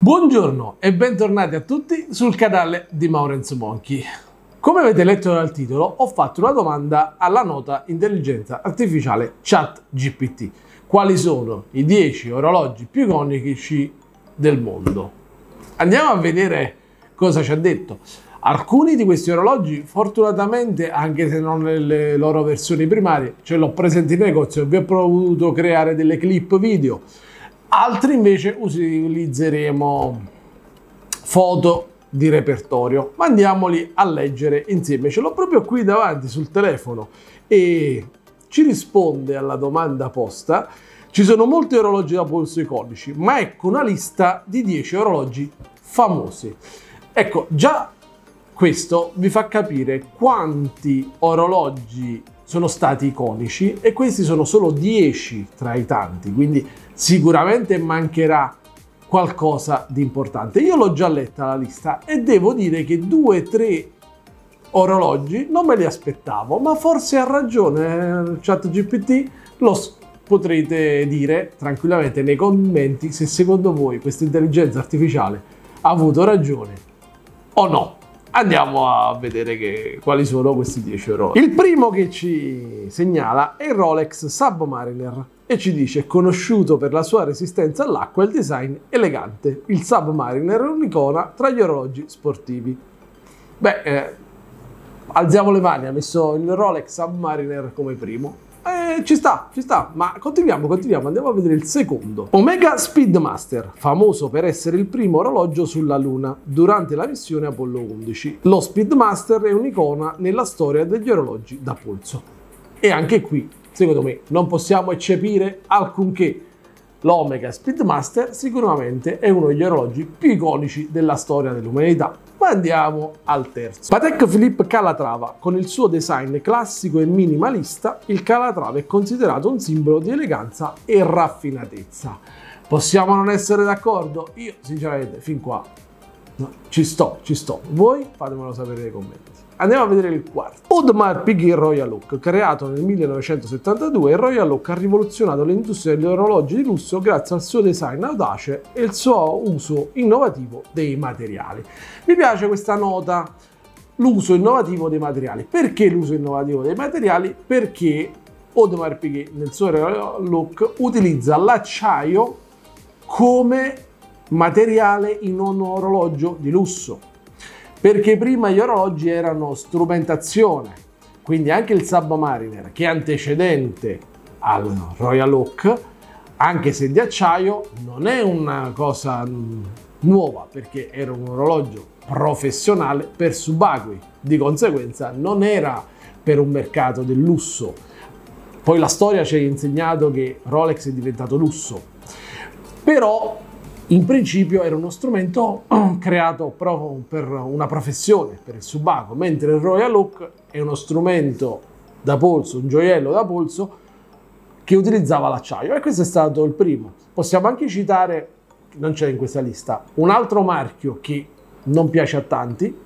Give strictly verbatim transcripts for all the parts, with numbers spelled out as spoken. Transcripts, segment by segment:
Buongiorno e bentornati a tutti sul canale di Mauren's Monkey. Come avete letto dal titolo, ho fatto una domanda alla nota intelligenza artificiale ChatGPT. Quali sono i dieci orologi più iconici del mondo? Andiamo a vedere cosa ci ha detto. Alcuni di questi orologi, fortunatamente, anche se non nelle loro versioni primarie, ce l'ho presente in negozio e vi ho potuto creare delle clip video. Altri invece utilizzeremo foto di repertorio, ma andiamoli a leggere insieme. Ce l'ho proprio qui davanti sul telefono e ci risponde alla domanda posta. Ci sono molti orologi da polso iconici, ma ecco una lista di dieci orologi famosi. Ecco, già questo vi fa capire quanti orologi sono stati iconici e questi sono solo dieci tra i tanti, quindi sicuramente mancherà qualcosa di importante. Io l'ho già letta la lista e devo dire che due o tre orologi non me li aspettavo, ma forse ha ragione ChatGPT, lo potrete dire tranquillamente nei commenti se secondo voi questa intelligenza artificiale ha avuto ragione o no. Andiamo a vedere che, quali sono questi dieci orologi. Il primo che ci segnala è il Rolex Submariner e ci dice: conosciuto per la sua resistenza all'acqua e il design elegante, il Submariner è un'icona tra gli orologi sportivi. Beh, eh, alziamo le mani, ha messo il Rolex Submariner come primo. Eh, ci sta, ci sta, ma continuiamo, continuiamo, andiamo a vedere il secondo. Omega Speedmaster, famoso per essere il primo orologio sulla Luna durante la missione Apollo undici. Lo Speedmaster è un'icona nella storia degli orologi da polso. E anche qui, secondo me, non possiamo eccepire alcunché. L'Omega Speedmaster sicuramente è uno degli orologi più iconici della storia dell'umanità. Ma andiamo al terzo. Patek Philippe Calatrava. Con il suo design classico e minimalista, il Calatrava è considerato un simbolo di eleganza e raffinatezza. Possiamo non essere d'accordo? Io sinceramente fin qua no, ci sto, ci sto. Voi fatemelo sapere nei commenti. Andiamo a vedere il quarto. Audemars Piguet Royal Oak. Creato nel millenovecentosettantadue, il Royal Oak ha rivoluzionato l'industria degli orologi di lusso grazie al suo design audace e il suo uso innovativo dei materiali. Mi piace questa nota, l'uso innovativo dei materiali. Perché l'uso innovativo dei materiali? Perché Audemars Piguet nel suo Royal Oak utilizza l'acciaio come materiale in un orologio di lusso. Perché prima gli orologi erano strumentazione, quindi anche il Submariner, che è antecedente al Royal Oak, anche se di acciaio, non è una cosa nuova, perché era un orologio professionale per subacquei, di conseguenza non era per un mercato del lusso. Poi la storia ci ha insegnato che Rolex è diventato lusso, però in principio era uno strumento creato proprio per una professione, per il subacqueo, mentre il Royal Oak è uno strumento da polso, un gioiello da polso che utilizzava l'acciaio, e questo è stato il primo. Possiamo anche citare, non c'è in questa lista, un altro marchio che non piace a tanti,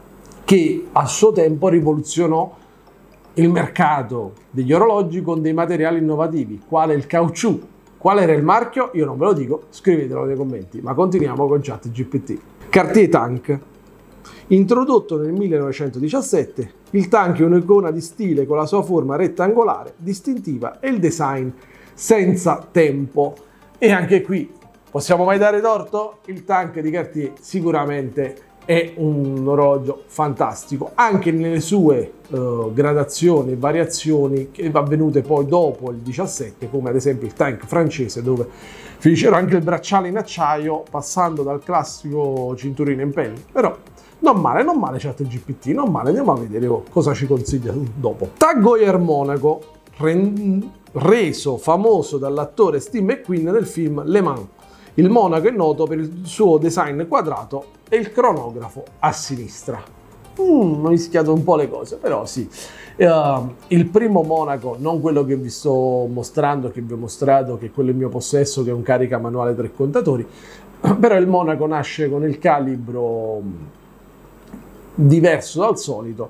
che a suo tempo rivoluzionò il mercato degli orologi con dei materiali innovativi, quale il caucciù. Qual era il marchio? Io non ve lo dico, scrivetelo nei commenti, ma continuiamo con ChatGPT. Cartier Tank. Introdotto nel millenovecentodiciassette, il Tank è un'icona di stile con la sua forma rettangolare, distintiva e il design senza tempo. E anche qui, possiamo mai dare torto? Il Tank di Cartier sicuramente è un orologio fantastico, anche nelle sue uh, gradazioni e variazioni che avvenute poi dopo il diciassette, come ad esempio il Tank francese, dove fecero anche il bracciale in acciaio, passando dal classico cinturino in pelle. Però non male, non male ChatGPT, non male. Andiamo a vedere cosa ci consiglia dopo. Tag Heuer Monaco, reso famoso dall'attore Steve McQueen nel film Le Mans. Il Monaco è noto per il suo design quadrato e il cronografo a sinistra. Mm, ho mischiato un po' le cose, però sì. Uh, il primo Monaco, non quello che vi sto mostrando, che vi ho mostrato, che è quello in mio possesso, che è un carica manuale tre contatori, però il Monaco nasce con il calibro diverso dal solito,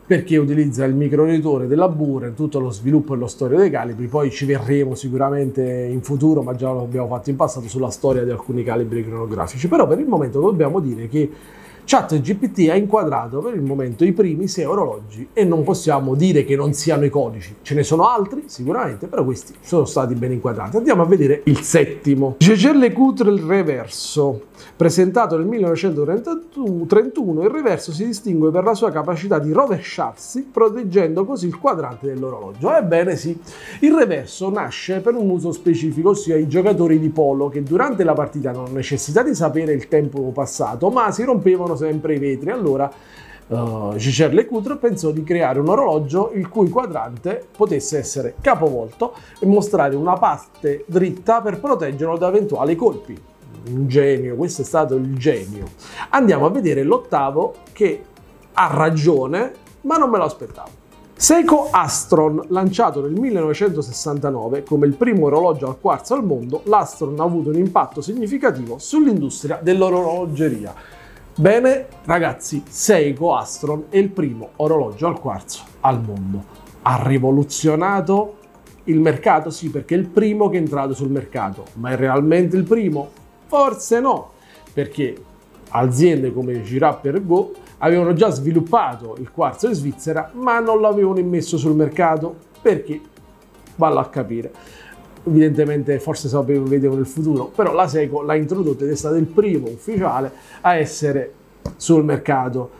perché utilizza il microeditore della Buren, tutto lo sviluppo e lo storia dei calibri. Poi ci verremo sicuramente in futuro, ma già lo abbiamo fatto in passato, sulla storia di alcuni calibri cronografici. Però per il momento dobbiamo dire che ChatGPT ha inquadrato per il momento i primi sei orologi e non possiamo dire che non siano iconici. Ce ne sono altri sicuramente, però questi sono stati ben inquadrati. Andiamo a vedere il settimo. Jaeger-LeCoultre il reverso. Presentato nel millenovecentotrentuno, il reverso si distingue per la sua capacità di rovesciarsi, proteggendo così il quadrante dell'orologio. Ebbene sì, il reverso nasce per un uso specifico, ossia i giocatori di polo che durante la partita non hanno necessità di sapere il tempo passato, ma si rompevano sempre i vetri. Allora uh, Jaeger-LeCoultre pensò di creare un orologio il cui quadrante potesse essere capovolto e mostrare una parte dritta per proteggerlo da eventuali colpi. Un genio, questo è stato il genio. Andiamo a vedere l'ottavo, che ha ragione, ma non me lo aspettavo. Seiko Astron, lanciato nel millenovecentosessantanove come il primo orologio al quarzo al mondo, l'Astron ha avuto un impatto significativo sull'industria dell'orologeria. Bene ragazzi, Seiko Astron è il primo orologio al quarzo al mondo. Ha rivoluzionato il mercato? Sì, perché è il primo che è entrato sul mercato, ma è realmente il primo? Forse no, perché aziende come Girard Perregaux avevano già sviluppato il quarzo in Svizzera, ma non l'avevano immesso sul mercato. Perché? Vallo a capire. Evidentemente forse sapevano, vedevano il futuro, però la Seiko l'ha introdotto ed è stato il primo ufficiale a essere sul mercato.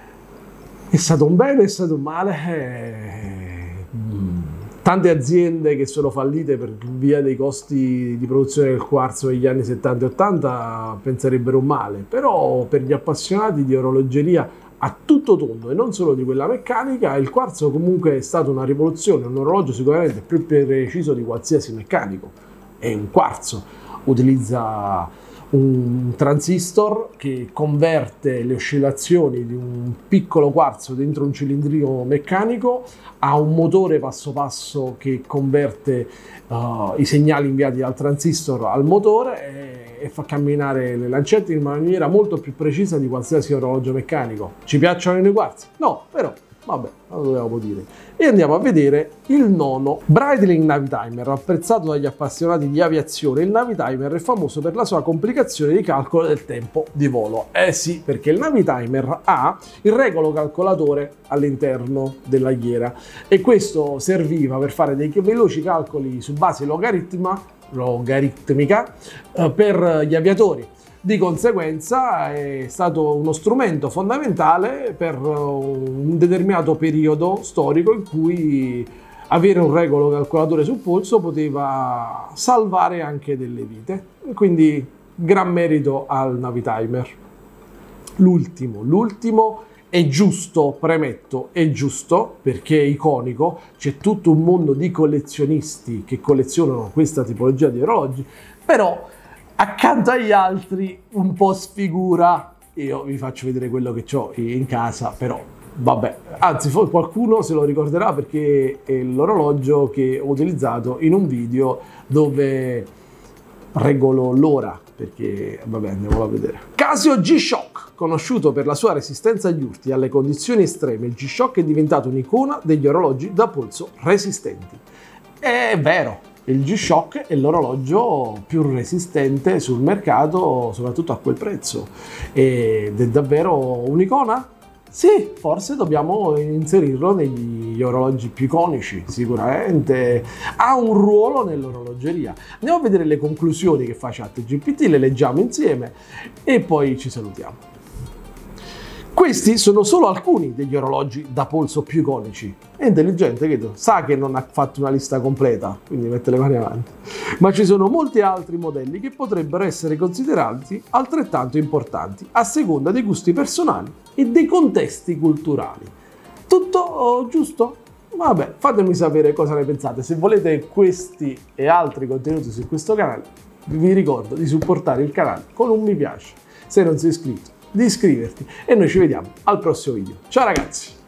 È stato un bene, è stato un male? Eh... Mm. Tante aziende che sono fallite per via dei costi di produzione del quarzo negli anni settanta e ottanta penserebbero male, però per gli appassionati di orologeria a tutto tondo e non solo di quella meccanica, il quarzo comunque è stata una rivoluzione, un orologio sicuramente più preciso di qualsiasi meccanico. È un quarzo, utilizza un transistor che converte le oscillazioni di un piccolo quarzo dentro un cilindrino meccanico, ha un motore passo passo che converte uh, i segnali inviati dal transistor al motore e, e fa camminare le lancette in maniera molto più precisa di qualsiasi orologio meccanico. Ci piacciono i quarzi? No, però vabbè, lo dovevamo dire. E andiamo a vedere il nono. Breitling Navitimer, apprezzato dagli appassionati di aviazione. Il Navitimer è famoso per la sua complicazione di calcolo del tempo di volo. Eh sì, perché il Navitimer ha il regolo calcolatore all'interno della ghiera e questo serviva per fare dei veloci calcoli su base logaritma, logaritmica eh, per gli aviatori. Di conseguenza è stato uno strumento fondamentale per un determinato periodo storico in cui avere un regolo calcolatore sul polso poteva salvare anche delle vite. Quindi gran merito al Navitimer. L'ultimo, l'ultimo è giusto, premetto, è giusto perché è iconico, c'è tutto un mondo di collezionisti che collezionano questa tipologia di orologi, però accanto agli altri un po' sfigura. Io vi faccio vedere quello che ho in casa, però vabbè, anzi qualcuno se lo ricorderà perché è l'orologio che ho utilizzato in un video dove regolo l'ora, perché vabbè, andiamolo a vedere. Casio G-Shock, conosciuto per la sua resistenza agli urti e alle condizioni estreme, il G-Shock è diventato un'icona degli orologi da polso resistenti. È vero, il G-Shock è l'orologio più resistente sul mercato, soprattutto a quel prezzo. Ed è davvero un'icona? Sì, forse dobbiamo inserirlo negli orologi più iconici, sicuramente ha un ruolo nell'orologeria. Andiamo a vedere le conclusioni che fa ChatGPT, le leggiamo insieme e poi ci salutiamo. Questi sono solo alcuni degli orologi da polso più iconici. È intelligente, credo. Sa che non ha fatto una lista completa, quindi mette le mani avanti. Ma ci sono molti altri modelli che potrebbero essere considerati altrettanto importanti, a seconda dei gusti personali e dei contesti culturali. Tutto oh, giusto? Vabbè, fatemi sapere cosa ne pensate. Se volete questi e altri contenuti su questo canale, vi ricordo di supportare il canale con un mi piace. Se non sei iscritto, di iscriverti e noi ci vediamo al prossimo video. Ciao ragazzi!